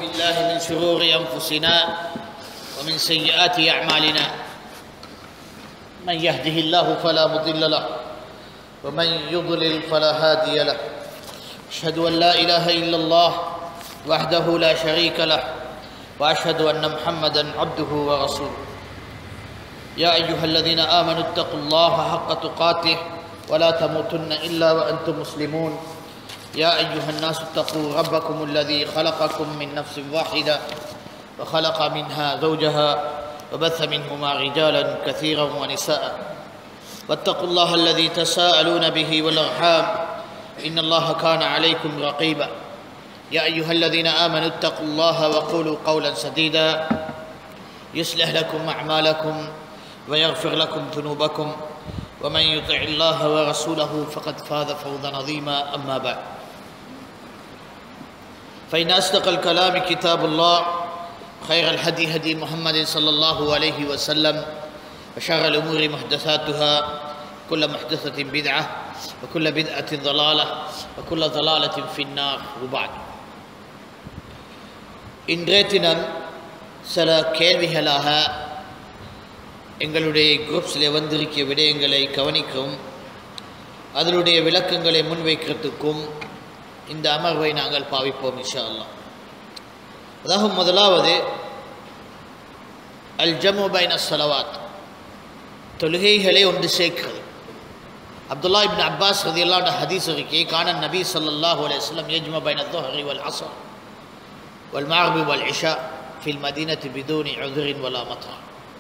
بالله من شرور أنفسنا ومن سيئات أعمالنا من يهده الله فلا مضل له ومن يضلل فلا هادي له أشهد أن لا إله إلا الله وحده لا شريك له وأشهد أن محمدا عبده ورسوله يا أيها الذين آمنوا اتقوا الله حق تقاته ولا تموتن إلا وأنتم مسلمون يا أيها الناس اتقوا ربكم الذي خلقكم من نفس واحدة وخلق منها زوجها وبث منهما رجالا كثيرا ونساء واتقوا الله الذي تساءلون به والأرحام إن الله كان عليكم رقيبا يا أيها الذين آمنوا اتقوا الله وقولوا قولا سديدا يصلح لكم أعمالكم ويغفر لكم ذنوبكم ومن يطع الله ورسوله فقد فاز فوزا عظيما أما بعد فإن أصدق الكلام كتاب الله خير الهدي هدي محمد صلى الله عليه وسلم وشر الأمور محدثاتها كل محدثة بدعة وكل بدعة ضلالة وكل ضلالة في النار وبعد இன்றைய தினம் சில கேள்விகளாக எங்களுடைய குரூப்ஸில் வந்திருக்கிய விடயங்களை கவனிக்கவும் அதனுடைய விளக்கங்களை முன்வைக்கிறதுக்கும் இந்த அமர்வை நாங்கள் பாவிப்போம் இன்ஷா அல்லாஹ். அதாவது முதலாவது அல் ஜமு பைன ஸலவாத், தொழுகைகளை ஒன்று சேர்க்கிறது. அப்துல்லா இப்னு அப்பாஸ் ரலியல்லாஹு அன்ஹு ஹதீஸ் இருக்கே, கான நபி ஸல்லல்லாஹு அலைஹி வஸல்லம் யஜ்மு பைன ظஹரி வல் அஸ்ர் வல் மக்ரிப் வல் இஷா ஃபில் மதீனத்தி பிதூனி உذر வலா மத்ஹா.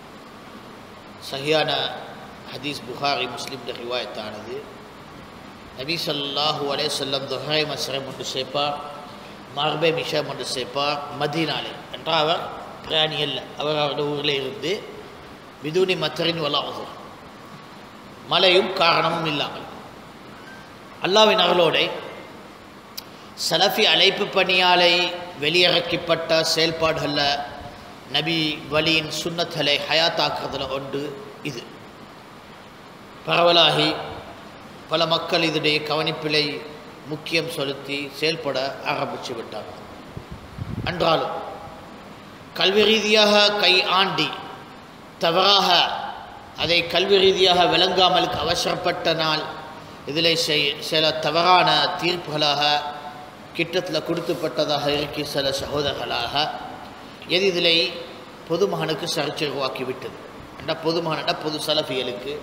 சஹியான ஹதீஸ் புகாரி முஸ்லிம் ரிவாயத்தானது. நபி ஸல்லல்லாஹு அலைஹி வஸல்லம் ظஹரை மஸ்ரம் ஒன்று சேர்ப்பார், மக்ரிபை இஷா ஒன்று சேர்ப்பார் மதீனாலே. என்றால் அவர் பிரயாணி அல்ல, அவர் அவருடைய ஊரில் இருந்து பிதூனி மத்ரின் வலா உذر, மழையும் காரணமும் இல்லாமல். அல்லாஹ்வின் அருளோடை சலஃபி அழைப்பு பணியாலை வெளியிறக்கப்பட்ட செயல்பாடுகளில் நபி வலியின் சுன்னத்தலை ஹயாத்தாக்குறதுல ஒன்று இது. பரவலாகி பல மக்கள் இதனுடைய கவனிப்பிலை முக்கியம் செலுத்தி செயல்பட ஆரம்பித்து விட்டார்கள். என்றாலும் கல்வி ரீதியாக கை ஆண்டி தவறாக அதை கல்வி ரீதியாக விளங்காமலுக்கு அவசரப்பட்ட நாள் இதில் சில தவறான தீர்ப்புகளாக கிட்டத்தில் கொடுத்துப்பட்டதாக இருக்கி சில சகோதரர்களாக எது இதில் பொதுமகனுக்கு சர்ச்சைவாக்கிவிட்டது. என்ற பொதுமகன பொது சலஃபிகளுக்கு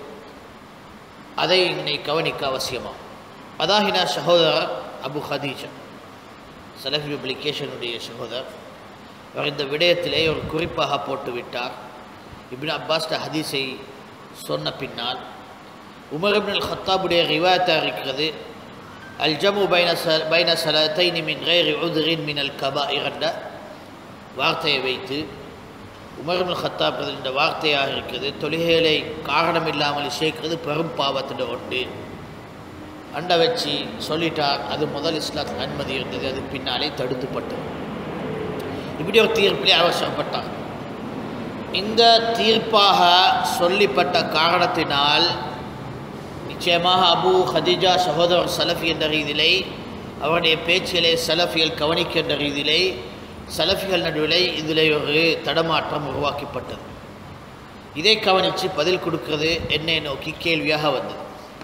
அதை இன்னை கவனிக்க அவசியமாகும். அதாகின சகோதரர் அபு ஹதீஜா சலஃபி பப்ளிகேஷனுடைய சகோதரர், அவர் இந்த விடயத்திலே ஒரு குறிப்பாக போட்டுவிட்டார். இப்னு அப்பாஸ் ஹதீஸை சொன்ன பின்னால் உமர் இப்னுல் ஹத்தாபுடைய ரிவாயத்தாக இருக்கிறது, அல் ஜமு பைன ஸலத்தைனி மின் கைரி உذரின் மினல் கபாயிர் என்ற வார்த்தையை வைத்து உமர் இப்னுல் ஹத்தாப் என்ற வார்த்தையாக இருக்கிறது. தொழுகைகளை காரணம் இல்லாமல் சேர்க்கிறது பெரும் பாவத்தின் ஒன்று அண்டை வச்சு சொல்லிட்டார். அது முதல் இஸ்லாத்துக்கு அனுமதி இருந்தது, அது பின்னாலே தடுத்துப்பட்டது. இப்படி ஒரு தீர்ப்பிலே அவசரப்பட்டார். இந்த தீர்ப்பாக சொல்லிப்பட்ட காரணத்தினால் நிச்சயமாக அபு ஹதீஜா சகோதரர் சலஃபி என்ற ரீதியிலே அவருடைய பேச்சிலே சலஃபிகள் கவனிக்கின்ற ரீதியிலே சலஃபிகள் நடுவிலே இதிலே ஒரு தடமாற்றம் உருவாக்கப்பட்டது. இதை கவனித்து பதில் கொடுக்கிறது என்னை நோக்கி கேள்வியாக வந்தது.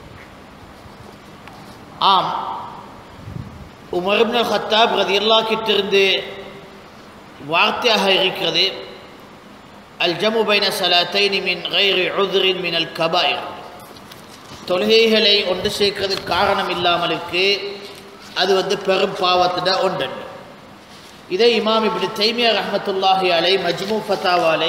ஆம், உமர் இப்னுல் ஹத்தாப் ரலியல்லாஹு கிட்டிருந்து வார்த்தையாக இருக்கிறது, அல் ஜமு பைன ஸலத்தைனி மின் கைரி உذரின் மினல் கபாயிர், தொழுகைகளை ஒன்று சேர்க்கிறது காரணம் இல்லாமலுக்கு அது பெரும் பாவத்திட ஒன்று. இதை இமாம் இப்னு தைமியா ரஹ்மத்துல்லாஹி அலைஹி மஜ்மூ ஃபதாவாலை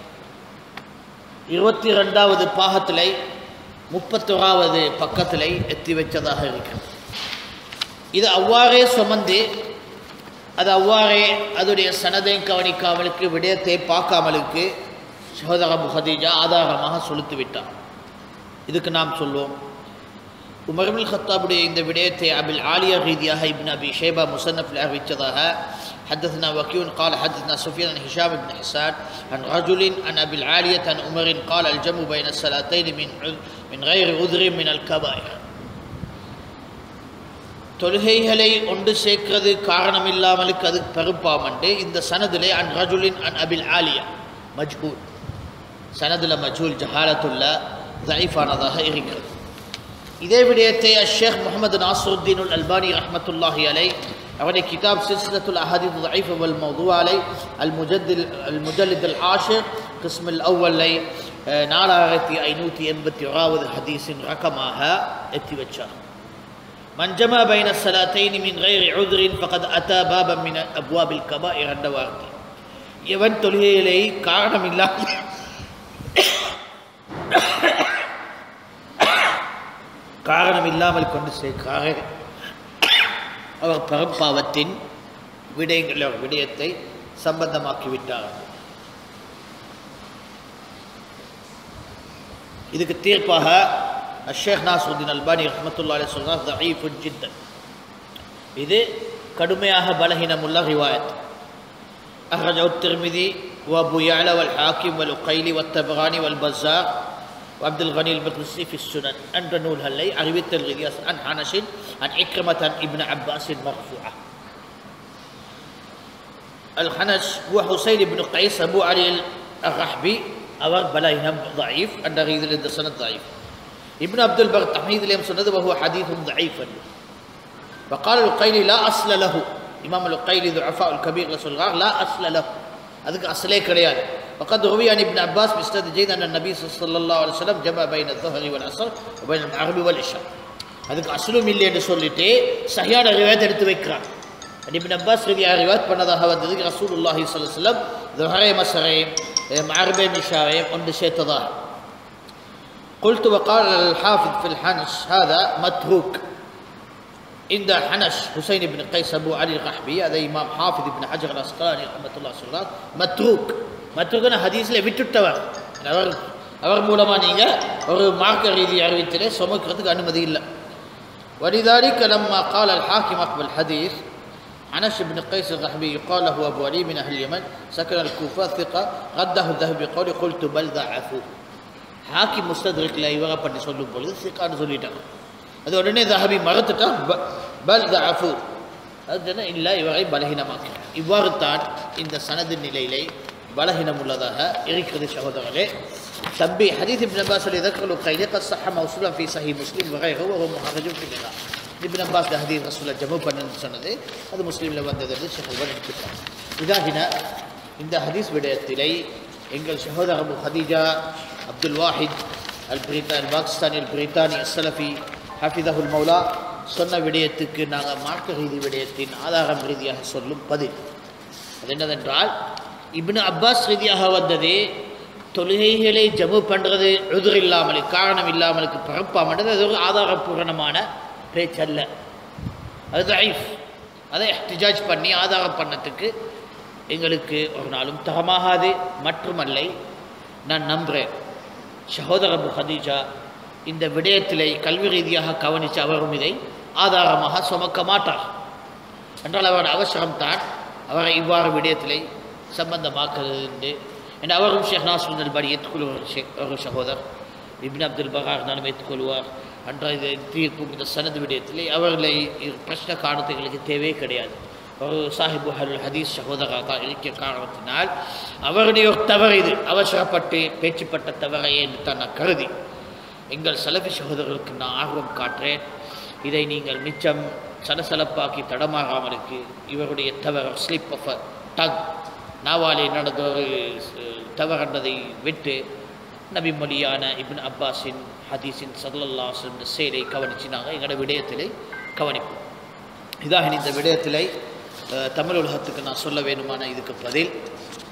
22வது பாகத்திலே 31வது பக்கத்திலே எத்தி வச்சதாக இருக்கிறது. இது அவ்வாறே சுமந்து அது அவ்வாறே அதோடைய சனதையும் கவனிக்காமலுக்கு விடயத்தை பார்க்காமலுக்கு சகோதர அபு ஹதீஜா ஆதாரமாக செலுத்தி விட்டார். இதுக்கு நாம் சொல்வோம், உமர் இப்னுல் ஹத்தாபுடைய இந்த விடயத்தை அபில் ஆலியா ரீதியாக இப்னு அபி ஷைபா முஸன்னஃபில் அறிவித்ததாக حدثنا وكيع قال حدثنا سفيان عن هشام بن حسان عن رجل عن أبي العالية عن عمر قال الجمع بين الصلاتين من غير عذر من الكبائر. தொழுகைகளை ஒன்று சேர்க்கிறது காரணம் இல்லாமலுக்கு அது பருப்பாமண்டு இந்த சனதிலே அன் ரஜுலின் அன் அபில் ஆலியா மஜ்ஹூல் சனதுல மஜ்ஹூல் ஜஹாலத்துள்ள ضعيفானதாக இருக்கிறது. இதே விடயத்தை ஷேக் முஹம்மது நாசருத்தீன் அல்பானி ரஹ்மத்துல்லாஹி அலைஹி அவருடைய கிதாப் சில்சிலத்துல் அஹாதீத் ضعيف வல் மௌதுஆ அலைஹி المجلد العاشر قسم الأول 4581வது ஹதீஸின் ரகமாக எத்தி வச்சார். من جمع بين الصلاتين من غير عذر فقد أتى بابا من أبواب الكبائر என்ற வார்த்தை. எவன் தொழுகைகளை காரணம் இல்லாமல் கொண்டு சேர்க்கிறார் அவர் பரப்பாவத்தின் விடயத்தை சம்பந்தமாக்கிவிட்டார். இதுக்கு தீர்ப்பாக ஷேக் நாசருத்தீன் அல்பானி ரஹ்மத்துல்லாஹி அலைஹி சொல்றார் தஈஃபுன் ஜித்தன், இது கடுமையாக பலஹீனமுள்ள ரிவாயத். அஹ்ரஜஹு الترمذي وابو يعلى والحاكم والعقيلي والطبراني والبزار وعبد الغني المقدسي في السنن என்ற நூல்களை அறிவித்தல் ரீதியாக عن حنش عن عكرمة عن ابن عباس مرفوعة. الحنش هو حسين بن قيس أبو علي الرحبي அவர் பலஹீனம் ضعيف என்ற ரீதியில் இந்த சனத் ضعيف. ابن عبد البر تحميدலயும் சொன்னது وهو حديث ضعيف. وقال القيلي لا أصل له. இமாம் القيلي ضعفاء الكبير சொல்றார் لا أصل له, அதுக்கு அஸ்லே கிடையாது. وقد روي عن ابن عباس بإسناد جيد أن النبي صلى الله عليه وسلم جمع بين الظهر والعصر وبين المغرب والعشاء. அதுக்கு அஸ்லும் இல்லை என்று சொல்லிட்டு சஹியான ரிவாயத் எடுத்து வைக்கிறார். இப்னு அப்பாஸ் ரிவாயத் பண்ணதாக வந்தது ரசூலுல்லாஹி ஸல்லல்லாஹு அலைஹி வஸல்லம் ظهرين مسرين مغربين عشاءين ஒன்று சேர்த்ததாக. قلت وقال الحافظ في الحنش هذا متروك. இந்த Hanash Hussain ibn Qais Abu Ali Rahbi அதை இமாம் ஹாஃபிஸ் இப்னு ஹஜர் அஸ்கலானி ரஹ்மத்துல்லாஹி சொல்றார் மத்ரூக்னா ஹதீஸ்ல விட்டுட்டவர். அவர் மூலமா நீங்க ஒரு மார்க்க ரீதி அறிவித்தலே சுமக்கிறதுக்கு அனுமதி இல்லை. ولذلك لما قال الحاكم أقبل الحديث حنش بن قيس الرحبي يقال له أبو علي من أهل اليمن سكن الكوفة ثقة رده الذهبي بقول قلت بل ضعفوه. حاكم مستدرك لا يوغا பண்ணி சொல்லும் பொழுது சிக்கான்னு சொல்லிட்டாங்க. அது உடனே தஹபி மறந்துட்டான் பல் தஅஃபு, அதுனா இல்ல இவரை பலஹீனமாக்கிறார். இவ்வாறு தான் இந்த சனதின் நிலையிலே பலஹீனம் உள்ளதாக இருக்கிறது. சகோதரர்களே, தம்பி ஹதீஸ் இப்னு அப்பாஸ் ذكر قيل قد صح موصولا في صحيح مسلم وغيره وهو مخرج في الغرام. இப்னு அப்பாஸ் ஹதீஸ் ரசூலுல்லாஹ் ஜமூ பண்ணன்னு சொன்னது அது முஸ்லிம்ல வந்தது என்று ஷஹ்வர் எடுத்துட்டார். இதாகின இந்த ஹதீஸ் விடயத்திலே எங்கள் சகோதரர் அபு ஹதீஜா அப்துல் வாஹித் அல் பாகிஸ்தானி அல் பிரித்தானி அஸ்ஸலஃபி ஹஃபிதஹுல் மௌலா சொன்ன விடயத்துக்கு நாங்கள் மார்க்க ரீதி விடயத்தின் ஆதாரம் ரீதியாக சொல்லும் பதில் அது என்னதென்றால், இப்னு அப்பாஸ் ரீதியாக வந்தது தொழுகைகளை ஜமு பண்ணுறது உதுர் இல்லாமல் காரணம் இல்லாமலுக்கு பரப்பாமன்றது அது ஒரு ஆதாரபூர்ணமான பேச்சல்ல, அது தஈஃப். அதை இஹ்திஜாஜ் பண்ணி ஆதாரம் பண்ணத்துக்கு எங்களுக்கு ஒரு நாளும் தகமாகாது. மட்டுமல்ல, நான் நம்புகிறேன் சகோதரர் அபு ஹதீஜா இந்த விடயத்திலே கல்வி ரீதியாக கவனித்து அவரும் இதை ஆதாரமாக சுமக்க மாட்டார் என்றால் அவரோட அவசரம்தான் அவரை இவ்வாறு விடயத்திலே சம்பந்தமாக்குறது என்று அவரும் ஷேக் நாசருத்தீன் அல்பானி ஏற்றுக்கொள்வார். ஒரு சகோதரர் இப்னு அப்துல் பகார் இருந்தாலும் ஏற்றுக்கொள்வார். அன்றைய தீர்ப்பு இந்த சனது விடயத்திலே அவர்களை பிரச்சனை காரணத்துகளுக்கு தேவையே கிடையாது. ஒரு சாஹிபு அல் ஹதீஸ் சகோதராக இருக்க காரணத்தினால் அவருடைய ஒரு தவறு இது அவசரப்பட்டு பேச்சுப்பட்ட தவறையே என்று தான் நான் கருதி எங்கள் சலஃபி சகோதரர்களுக்கு நான் ஆர்வம் காட்டுறேன். இதை நீங்கள் மிச்சம் சலசலப்பாக்கி தடமாகாமலுக்கு இவருடைய தவறு ஸ்லிப் ஆஃப் அ டங் நாவாலே நடந்த ஒரு தவறன்றதை விட்டு நபி மொழியான இப்னு அப்பாஸின் ஹதீஸின் ஸல்லல்லாஹு அலைஹி வஸல்லம் செயலை கவனித்து நாங்கள் எங்களோட விடயத்திலே கவனிப்போம். இதாக இந்த விடயத்திலே தமிழ் உலகத்துக்கு நான் சொல்ல வேண்டுமான இதுக்கு பதில்